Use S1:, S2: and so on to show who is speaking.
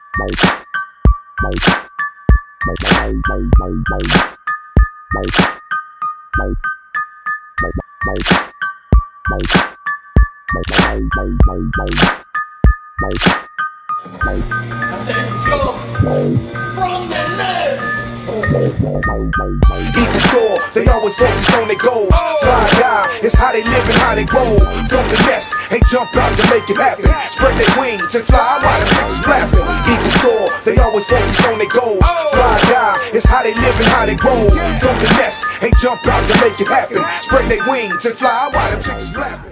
S1: Equal soar, they always focus on their goals. Fly die is how they live and how they roll. From the nest, they jump out to make it happen. Spread their wings and fly while the chickens flapping. Equal soar, they always focus on their goals. Fly die is how they live and how they roll. From the nest, they jump out to make it happen. Spread their wings and fly while the chickens flapping.